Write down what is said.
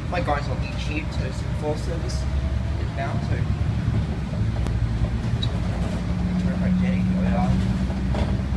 My guy's on the cheap to some full service now too. Jenny,